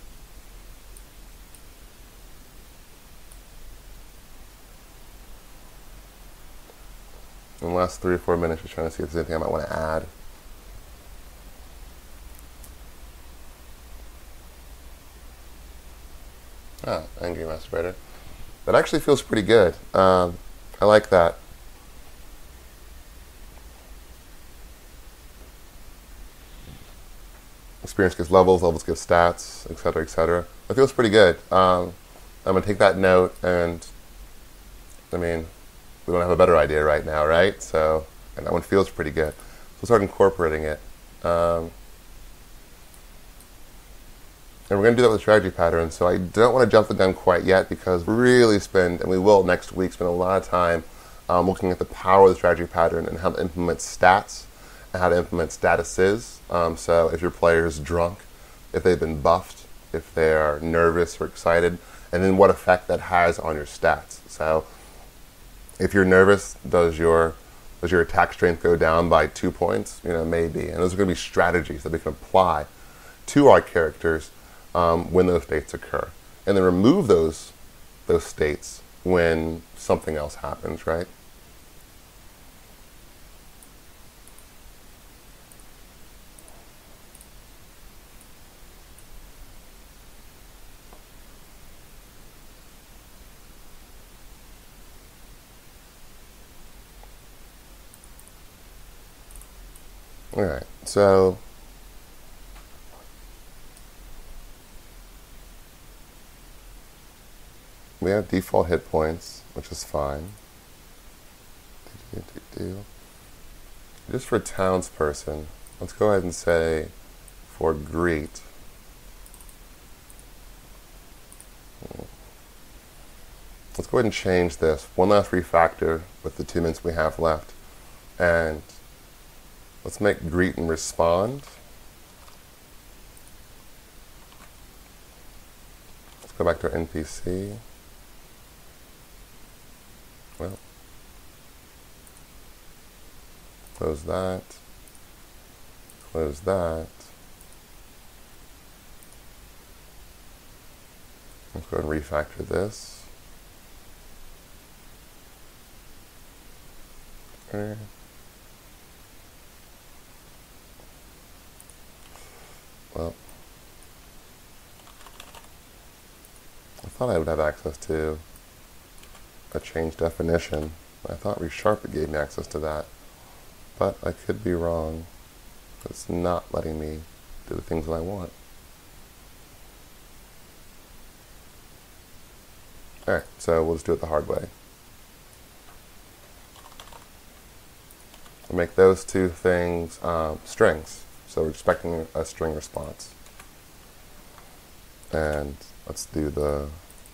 In the last three or four minutes, just trying to see if there's anything I might want to add. Ah, Angry Masturbator. That actually feels pretty good. Um, I like that. Experience gives levels, levels give stats, et cetera, et cetera. It feels pretty good. Um, I'm going to take that note, and I mean, we don't have a better idea right now, right? So, and that one feels pretty good. So we'll start incorporating it. Um, and we're going to do that with the strategy pattern. So I don't want to jump the gun quite yet, because we really spend, and we will next week, spend a lot of time um, looking at the power of the strategy pattern and how to implement stats and how to implement statuses. Um, so if your player is drunk, if they've been buffed, if they are nervous or excited, and then what effect that has on your stats. So if you're nervous, does your does your attack strength go down by two points? You know, maybe. And those are going to be strategies that we can apply to our characters um, when those states occur, and then remove those those states when something else happens, right? All right, so we have default hit points, which is fine. Do, do, do, do. Just for townsperson, let's go ahead and say for greet, let's go ahead and change this. One last refactor with the two minutes we have left, and let's make greet and respond. Let's go back to our N P C. Well, close that. Close that. Let's go ahead and refactor this. Okay. Well, I thought I would have access to a change definition. I thought ReSharper gave me access to that, but I could be wrong. It's not letting me do the things that I want. Alright, so we'll just do it the hard way. We'll make those two things um, strings. So we're expecting a string response. And let's do the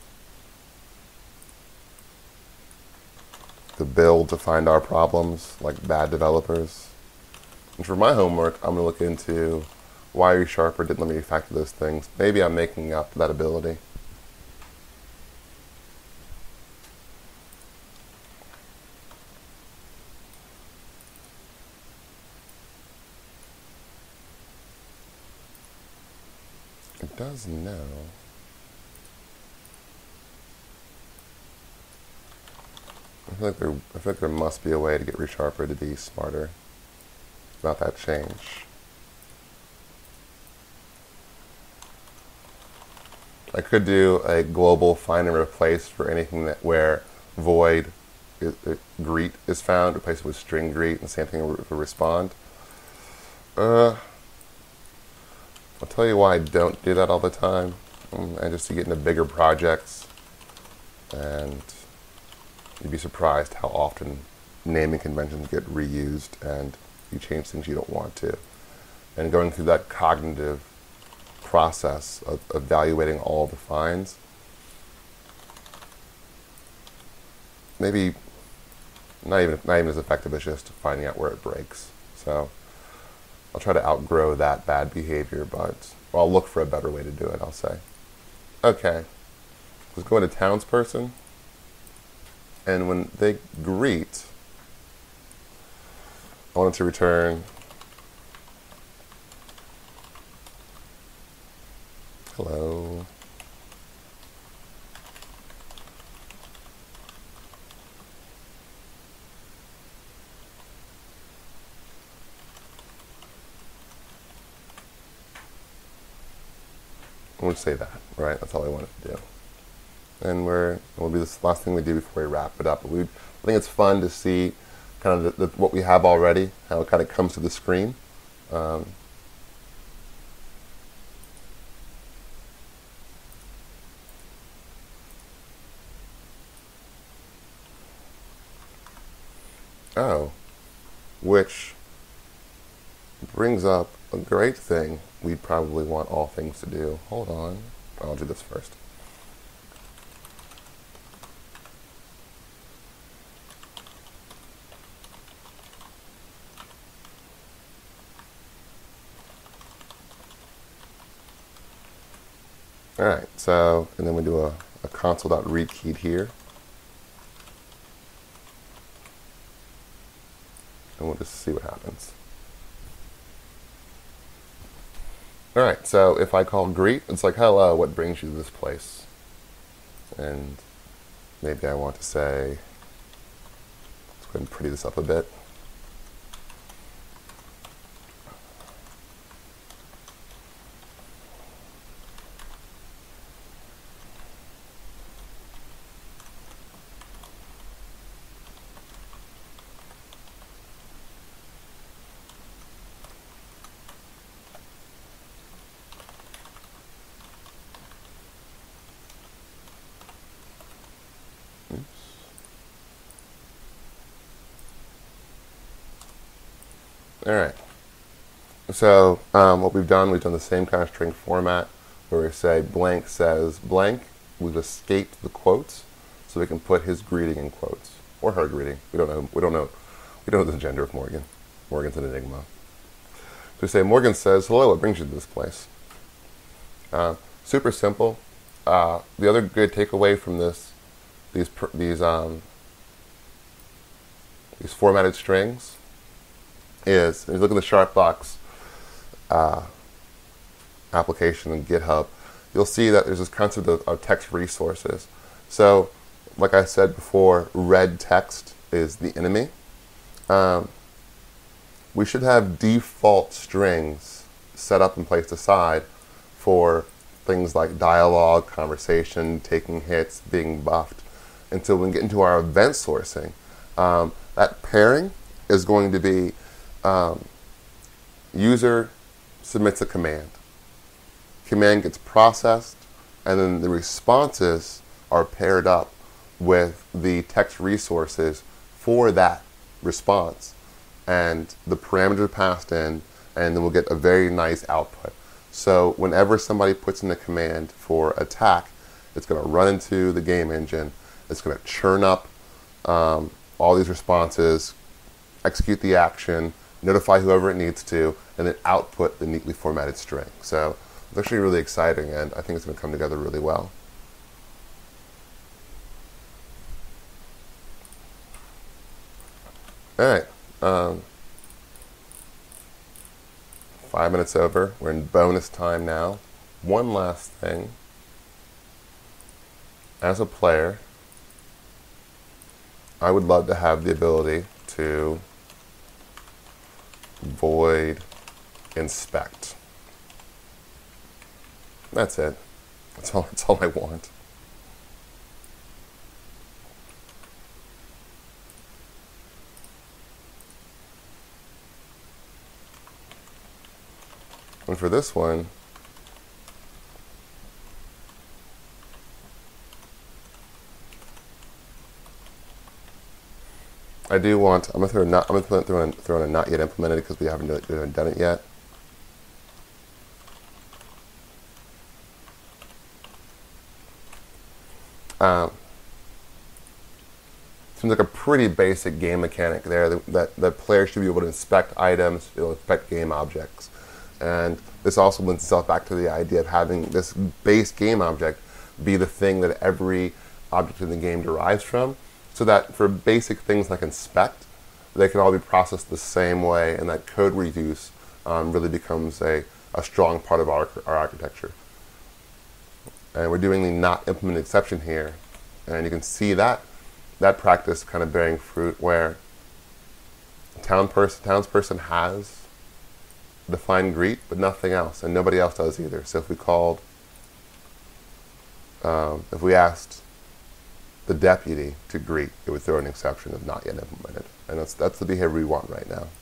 the build to find our problems, like bad developers. And for my homework, I'm going to look into why ReSharper didn't let me refactor those things. Maybe I'm making up that ability. It does know. I feel like there, I feel like there must be a way to get ReSharper to be smarter about that change. I could do a global find and replace for anything that where void is, uh, greet is found, replace it with string greet, and same thing for respond. Uh, I'll tell you why I don't do that all the time. Um, I just to get into bigger projects and you'd be surprised how often naming conventions get reused and you change things you don't want to. And going through that cognitive process of evaluating all the finds, maybe not even not even as effective as just finding out where it breaks. So I'll try to outgrow that bad behavior, but I'll look for a better way to do it, I'll say. Okay, let's go into townsperson. And when they greet, I wanted to return hello. I would say that, right? That's all I wanted to do. And we're, it'll be this last thing we do before we wrap it up. But we, I think it's fun to see kind of the, the, what we have already, how it kind of comes to the screen. Um, oh, which brings up a great thing we'd probably want all things to do. Hold on. I'll do this first. Alright, so, and then we do a, a console.read keyed here. And we'll just see what happens. Alright, so if I call greet, it's like, hello, what brings you to this place? And maybe I want to say, let's go ahead and pretty this up a bit. Alright, so um, what we've done, we've done the same kind of string format where we say blank says blank. We've escaped the quotes so we can put his greeting in quotes, or her greeting. We don't know, we don't know, we don't know the gender of Morgan. Morgan's an enigma. So we say Morgan says, hello, what brings you to this place? Uh, super simple. Uh, the other good takeaway from this, these, these, um, these formatted strings is, if you look at the Sharpbox uh, application in GitHub, you'll see that there's this concept of, of text resources. So, like I said before, red text is the enemy. Um, we should have default strings set up and placed aside for things like dialogue, conversation, taking hits, being buffed. Until we can get into our event sourcing, um, that pairing is going to be Um, user submits a command. Command gets processed, and then the responses are paired up with the text resources for that response. And the parameters are passed in, and then we'll get a very nice output. So whenever somebody puts in a command for attack, it's going to run into the game engine. It's going to churn up um, all these responses, execute the action, notify whoever it needs to, and then output the neatly formatted string. So it's actually really exciting, and I think it's going to come together really well. All right. Um, five minutes over. We're in bonus time now. One last thing. As a player, I would love to have the ability to void inspect. That's it. That's all, that's all I want. And for this one, I do want. I'm gonna throw a not. I'm gonna throw in, throw in a not yet implemented because we haven't, we haven't done it yet. Um, seems like a pretty basic game mechanic there that, that the player should be able to inspect items, be able to inspect game objects. And this also lends itself back to the idea of having this base game object be the thing that every object in the game derives from, so that for basic things like inspect, they can all be processed the same way, and that code reuse um, really becomes a, a strong part of our, our architecture. And we're doing the not implemented exception here, and you can see that that practice kind of bearing fruit where town person, townsperson has defined greet, but nothing else, and nobody else does either. So if we called, um, if we asked the deputy to greet, it would throw an exception of not yet implemented, and that's that's the behavior we want right now.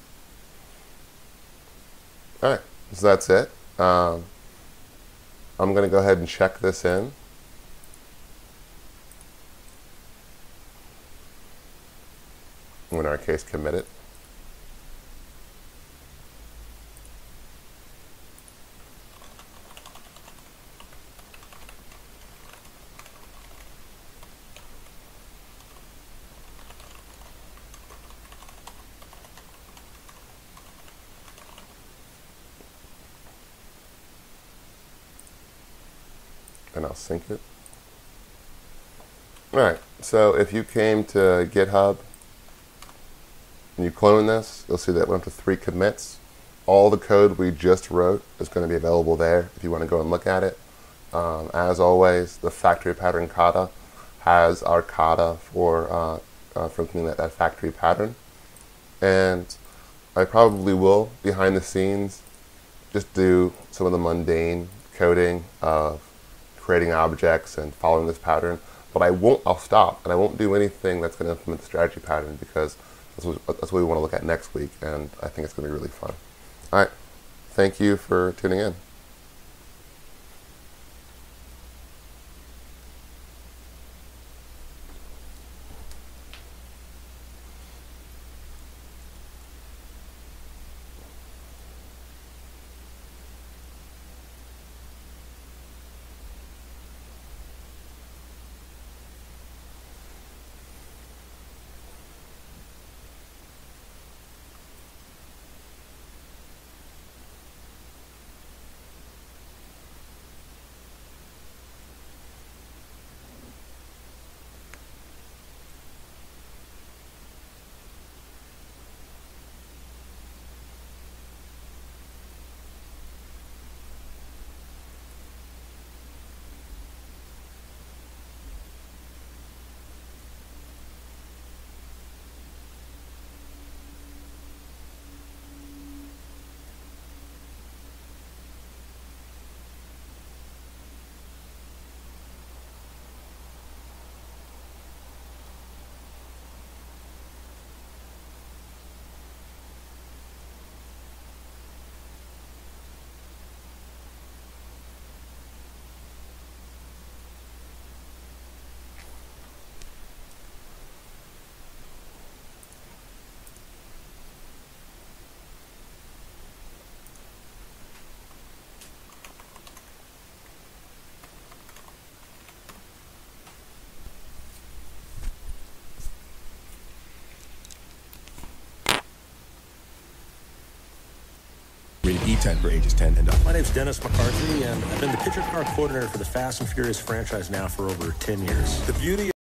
All right, so that's it. Um, I'm going to go ahead and check this in. In our case, commit it. And I'll sync it. Alright, so if you came to GitHub and you clone this, you'll see that it went up to three commits. All the code we just wrote is going to be available there if you want to go and look at it. Um, as always, the factory pattern kata has our kata for, uh, uh, for implementing that, that factory pattern. And I probably will, behind the scenes, just do some of the mundane coding of creating objects and following this pattern, but I won't, I'll stop, and I won't do anything that's going to implement the strategy pattern because that's what, that's what we want to look at next week, and I think it's going to be really fun. All right, thank you for tuning in. E ten for ages ten and up. My name's Dennis McCarthy, and I've been the picture car coordinator for the Fast and Furious franchise now for over ten years. The beauty